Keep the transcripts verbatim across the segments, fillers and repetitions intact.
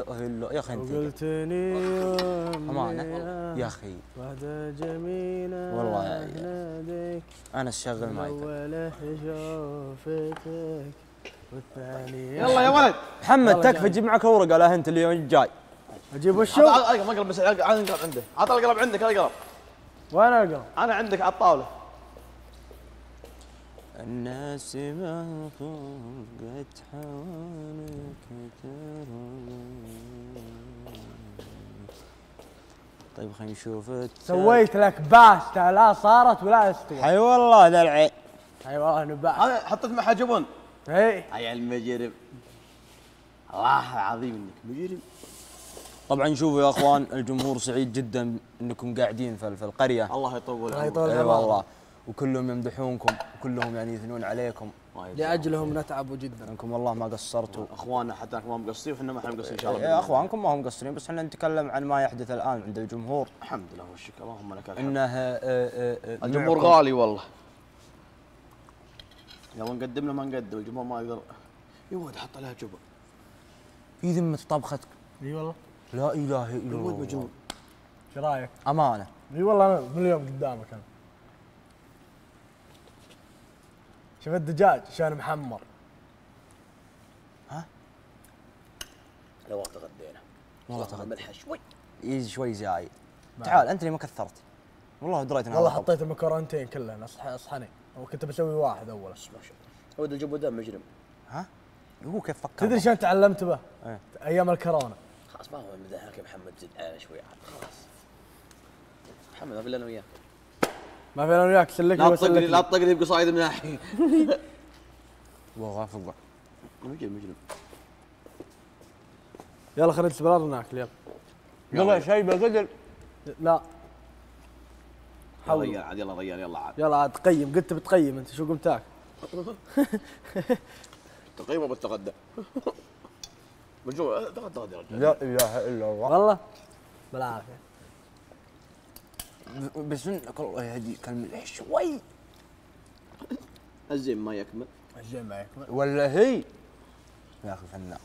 اله الا يا اخي انت قلتني امانه يا اخي وحده جميله والله يا ناديك انا اشغل مايك الاول شوفتك والثاني يلا يا ولد محمد تكفى جيب معك ورقه لا انت اليوم الجاي اجيب وشو؟ القلم اقلب بس القلم عنده عط القلم عندك القلم وين القلم؟ انا عندك على الطاوله الناس ما فرقت حواليك ترى. طيب خلينا نشوف سويت لك باستا لا صارت ولا استوت. حي والله ذا العين. اي والله نباح. هذا حطيت معها جبن اي يا المجرم الله العظيم انك مجرم. طبعا شوفوا يا اخوان الجمهور سعيد جدا انكم قاعدين في في القريه. الله يطول الله يطول اي عمرك. والله وكلهم يمدحونكم وكلهم يعني يثنون عليكم. لاجلهم نتعب جدا. انكم والله ما قصرتوا. اخواننا حتى ما مقصرين وحنا ما احنا مقصرين ان شاء الله. يا اخوانكم ما هم مقصرين بس احنا نتكلم عن ما يحدث الان عند الجمهور. الحمد لله والشكر اللهم لك الحمد. انه آه، آه، آه، الجمهور معكم. غالي والله. لو نقدم له ما نقدم الجمهور ما يقدر. يا ولد حط عليها جبن. في ذمة طبختك. اي والله. لا اله الا يا ولد الله. مجنون. ايش رايك؟ امانه. اي والله انا من اليوم قدامك انا. شوف الدجاج شلون محمر. ها؟ لو تغدينا. والله تغدى. ملح شوي. يجي شوي زايد. تعال انت اللي ما كثرت. والله دريت والله حطيت المكرونتين كلهن اصح اصحني وكنت بسوي واحد اول. ما شاء الله. ولد الجبن ده مجرم. ها؟ هو كيف فكر؟ تدري شلون تعلمت به؟ ايه. ايام الكورونا. خلاص ما هو مدحك يا محمد زد على شوي خلاص. محمد ما في الا انا وياك. ما في انا وياك سلك لا تطق لي لا تطق لي بقصايد من الحين. والله فوق. مجرم مجرم. يلا خلينا نستمر ناكل يلا. يلا شيء بقدر. لا يلا ريال عاد يلا ريال يلا عاد. يلا عاد تقيم قلت بتقيم انت شو قمت تاكل؟ تقييم وبتغدى. مجنون تغدى غدي يا رجال. لا اله الا الله. والله بالعافيه. بس انك الله يهديك الملح شوي. الزين ما يكمل. الزين ما يكمل. ولا هي يا اخي فنان.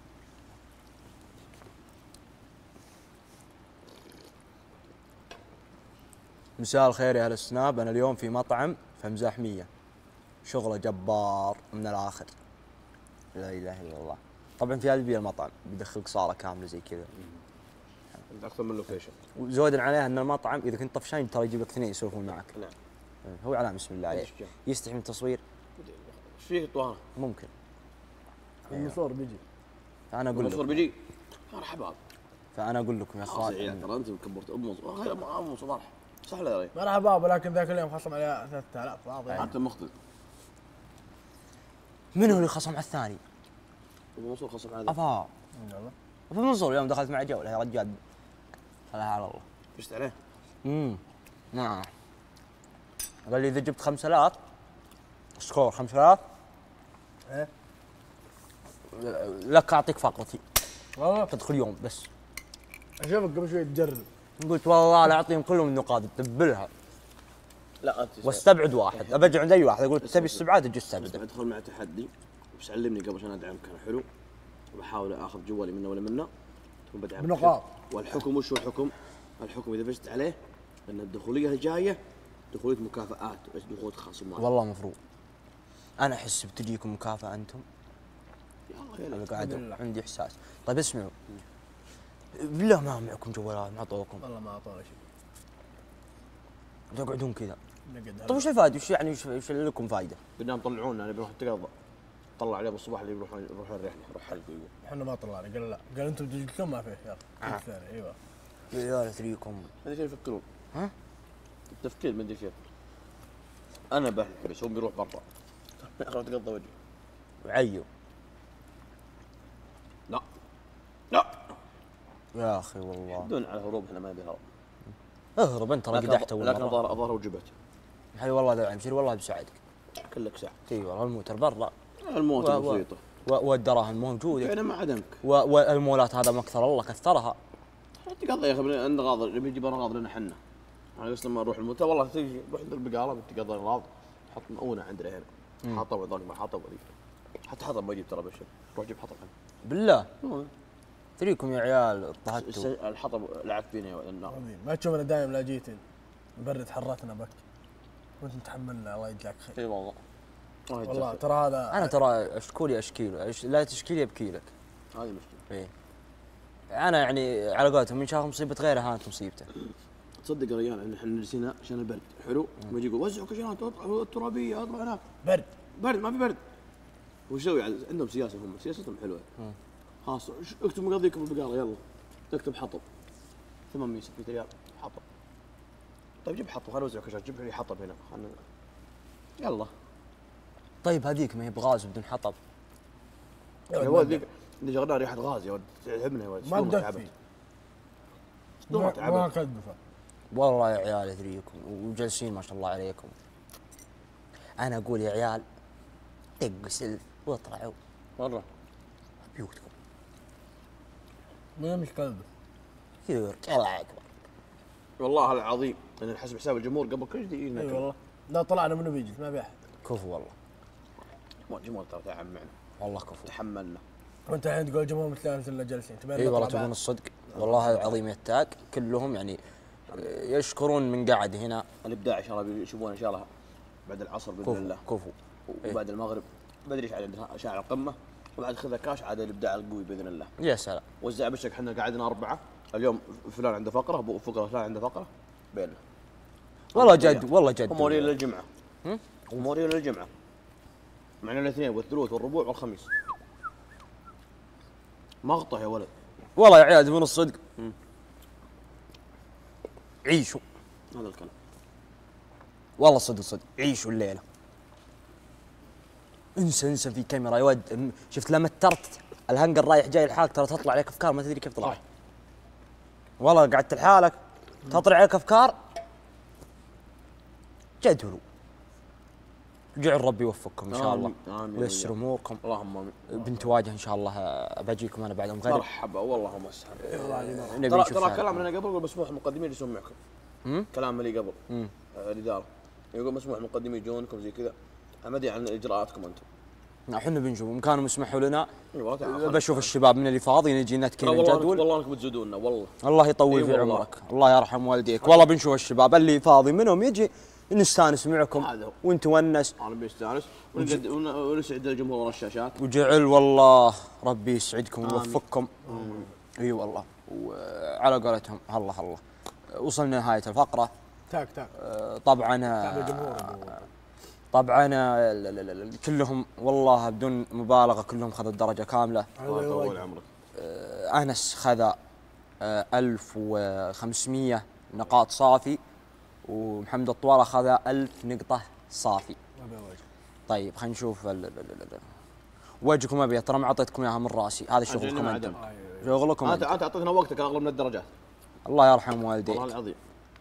مساء الخير يا اهل السناب، انا اليوم في مطعم في مزاحميه شغله جبار من الاخر. لا اله الا الله. طبعا في هذه المطعم بيدخلك صاله كامله زي كذا. انت اكثر من لوكيشن. وزودا عليها ان المطعم اذا كنت طفشان ترى يجيب لك اثنين يسولفون معك. نعم. هو علامه بسم الله عليه. يستحي من التصوير؟ ايش فيك طوانه؟ ممكن. المصور بيجي. فانا اقول المصور لكم. بيجي. مرحبا. فانا اقول لكم يا اخوان. ترى انت كبرت ابو غير ما ابو صباح. صح ولا لا؟ مرحبا ولكن ذاك اليوم خصم عليها ثلاثة آلاف واضح. انت مخطئ. من هو اللي خصم على الثاني؟ ابو منصور خصم على افا. ابو منصور يوم دخلت مع جوله يا رجال. خلاها على الله. فزت عليه؟ امم نعم. قال لي اذا جبت خمس آلاف سكور خمس آلاف ايه لك اعطيك فقرتي. والله تدخل يوم بس. اشوفك قبل شوي تجرب. قلت والله لا اعطيهم كلهم النقاط تدبلها لا انت واستبعد واحد. ابجع عند اي واحد اقول تبي استبعاد اجي استبعد. ادخل مع تحدي بس علمني قبل عشان ادعمك انا حلو. وبحاول اخذ جوالي منه ولا منه. ثم بدعمك. بنقاط. والحكم وش هو الحكم؟ الحكم اذا فزت عليه ان الدخوليه الجايه دخوليه مكافآت بس دخوليه خصومات. والله مفروض. انا احس بتجيكم مكافاه انتم. يلا يلا انا قاعد عندي احساس. طيب اسمعوا بالله ما معكم جوالات ما اعطوكم. والله ما اعطونا شيء. تقعدون كذا. نقعد. طيب وش الفائده؟ وش يعني وش, وش لكم فائده؟ قدام طلعونا نبي نروح نتقضى. طلع عليه بالصباح اللي يروحون يروحون الرحله يروح حلق يقول. احنا ما طلعنا قال لا قال انتم تجيكم ما فيه يلا. الثاني ايوه. يا تريكم. ما ادري كيف يفكرون. ها؟ التفكير ما ادري كيف. انا بحلق بس هو بيروح برا. اروح اتقضى وجهي. وعيو. لا. لا. يا اخي والله. دون على هروب احنا ما نبي هروب. اهرب انت ترى قدحته ولا لكن ظهر ظهر وجبت. حي والله ذا عمشري والله بساعدك. كلك ساعة. اي والله الموتر برا. الموت و- و- بسيطة. والدراهم موجوده. انا ما عدمك. و- والمولات هذا ما اكثر الله كثرها. تقضى يا اخي عند غاضر نبي نجيب اغراض لنا احنا. انا بس لما اروح الموتى والله تجي روح عند البقاله بتقضى اغراض حط مؤونه عندنا هنا. حطب ضاق ما حطب ولي. حتى حطب ما اجيب ترى بشر. روح جيب حطب. بالله. أوه. تريكم يا عيال الس- طهتوا. الحطب لعب فينا يا ولد النار. عظيم. ما تشوفنا دايم لا جيت نبرد حرتنا بك وانت متحملنا، الله يجزاك خير. اي والله. الله يجزاك والله خير. ترى هذا انا ترى اشكولي اشكيله، أش... لا تشكيلي ابكي لك. هذه مشكله. ايه انا يعني على قولتهم من شاف مصيبه غيره هانت مصيبته. تصدق يا رجال ان احنا نرسينا عشان البرد حلو، ويجي يقول وزعوا كشرات اطلعوا الترابيه اطلع هناك. برد برد ما في برد. وش يسوي عاد؟ عندهم سياسه هم، سياستهم حلوه. خلاص ش- اكتب مقاضيكم بالبقاله يلا. تكتب حطب ثمانمية ستمية ريال حطب. طيب جيب حطب، خلينا نوزع كشرات، جيب لي حطب هنا خلنا. يلا طيب هذيك ما هي بغاز بدون حطب. يا ولد ذيك اللي شغلنا ريحه غاز يا ولد، تعبنا يا ولد. ما شلون بدفي تعبت؟ ما شلون ما تعبت؟ كذبه. والله يا عيال ادريكم وجالسين ما شاء الله عليكم. انا اقول يا عيال دقوا سلف واطلعوا مره بيوتكم. ما مش كذبه. يورك الله اكبر. والله العظيم انا نحسب حساب الجمهور قبل كل شيء يجينا اي كذا. والله لا طلعنا منه بيجلس ما بيحد. كفو والله. مو الجمهور ترى تعب معنا، والله كفو. تحملنا. وانت الحين تقول جمهور مثل اللي جالسين تبين اي والله نطلع تبون بعد. الصدق والله العظيم يتاك كلهم يعني يشكرون من قعد هنا. الابداع ان شاء الله بيشوفونه ان شاء الله بعد العصر باذن كفو الله، كفو. وبعد المغرب بدري ايش عاد عندنا شاعر القمه، وبعد خذها كاش عاد الابداع القوي باذن الله. يا سلام. وزع بشك احنا قعدنا اربعه، اليوم فلان عنده فقره، ابو فقره فلان عنده فقره بيننا. والله جد والله جد. هم مورين للجمعه. هم مورين للجمعه. معنا الاثنين والثلوث والربوع والخميس. مقطع يا ولد. والله يا عيال تبون الصدق عيشوا. هذا الكلام. والله صدق صدق عيشوا الليله. انسى انسى في كاميرا يا ود. شفت لما ترت الهنجر رايح جاي لحالك ترى تطلع عليك افكار ما تدري كيف طلعت. والله قعدت لحالك تطلع عليك افكار جدولوا. جعل ربي يوفقكم ان شاء الله آمين. وييسر اموركم. اللهم امين. بنت واجه ان شاء الله بجيكم انا بعد المغرب. مرحبا والله مسهل. نبي ترى نشوف ترى شعركم. كلام لنا قبل يقول مسموح المقدمين يجلسون معكم. هم؟ كلام اللي قبل هم. آه، الاداره يقول مسموح المقدمين يجونكم زي كذا. ما ادري عن اجراءاتكم انتم. احنا بنشوف ان كانوا يسمحوا لنا اي والله تعال. بشوف الشباب من اللي فاضي نجي ترى نتكلم والله جدول. والله انكم تزودونا والله. الله يطول إي في والله. عمرك. الله يرحم والديك. والله بنشوف الشباب اللي فاضي منهم يجي نستانس معكم هذا هو. ونتونس. انا بيستانس ونقد- ون- ونسعد الجمهور ورا الشاشات. وجعل والله ربي يسعدكم ويوفقكم. اي والله. وعلى قولتهم الله الله وصلنا نهايه الفقره. تاك تاك آه، طبعا تعب آه، الجمهور. طبعا آه، ل- ل- ل- كلهم والله بدون مبالغه كلهم خذوا الدرجه كامله. الله يطول عمرك. آه، انس خذ آه، ألف وخمسمية نقاط صافي ومحمد الطوال اخذ ألف نقطه صافي. ما بين وجه. طيب خلينا نشوف ال- ال- ال- ال- وجهكم ابيض ترى ما اعطيتكم اياها من راسي. هذا شغلكم عجلنا انتم. معدن. شغلكم انت انتم. انت اعطيتنا وقتك اغلب من الدرجات. الله يرحم والديك. والله العظيم.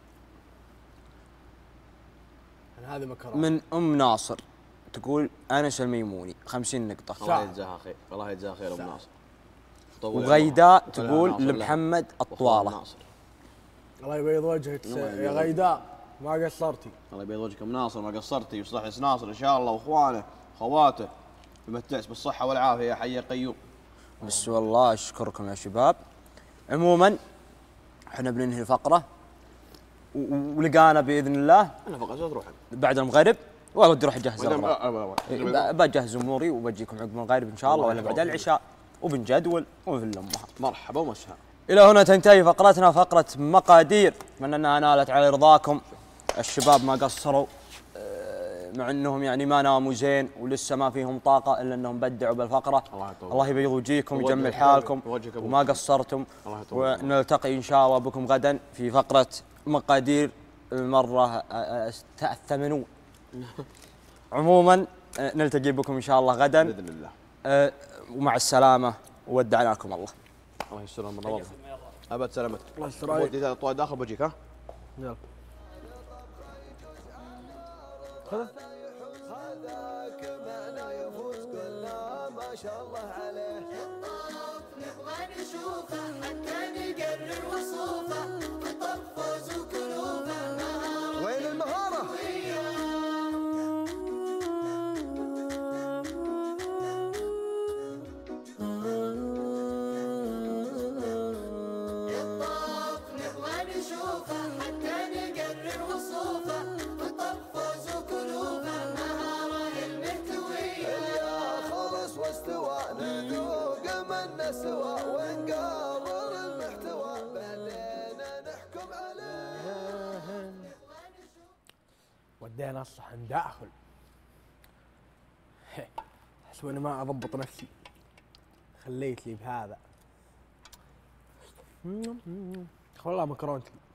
يعني هذه مكرونه. من ام ناصر تقول انس الميموني خمسين نقطه. الله يجزاها خير، الله يجزاها خير ابو ناصر. طول وغيداء عمرك. تقول ناصر له. لمحمد وأخوان الطواله. ناصر. الله يبيض وجهك الله يا يبيض غيداء ما قصرتي. الله يبيض وجهكم ناصر ما قصرتي ويصلح لس ناصر ان شاء الله واخوانه اخواته يمتعس بالصحه والعافيه يا حي يا قيوم. بس والله اشكركم يا شباب. عموما احنا بننهي الفقره و- و- ولقانا باذن الله انا فقط تروح بعد المغرب. والله ودي اروح اجهز بعدين- الاغراض. آه، آه، آه. ب- بجهز اموري وبجيكم عقب المغرب ان شاء الله ولا بعد العشاء وبنجدول وفي الامها. مرحبا ومسهلا. الى هنا تنتهي فقرتنا فقره مقادير. اتمنى انها نالت على رضاكم. الشباب ما قصروا آه، مع انهم يعني ما ناموا زين ولسه ما فيهم طاقه الا انهم بدعوا بالفقره. الله يطول. الله يبيض وجيهكم وجهك ويجمل أبو حالكم فهد. وجهك أبو وما فهد. قصرتم. الله يطول. ونلتقي ان شاء الله بكم غدا في فقره مقادير المره آه، آه، الثمانون. عموما آه، نلتقي بكم ان شاء الله غدا باذن الله. آه، ومع السلامه وودعناكم الله. الله يستر من الله. ابد سلامتك. الله يستر عليك. اذا طوال داخل بجيك ها. يلا. هذاك معنا يفوز كلنا ما شاء الله عليه. نبغى نشوفه حتى نقرر وصوفه وطب فوز وكلوفه مهارة وين المهارة؟ وياه. ودينا الصحن داخل. احس اني ما اضبط نفسي، خليت لي بهذا. والله مكرونتي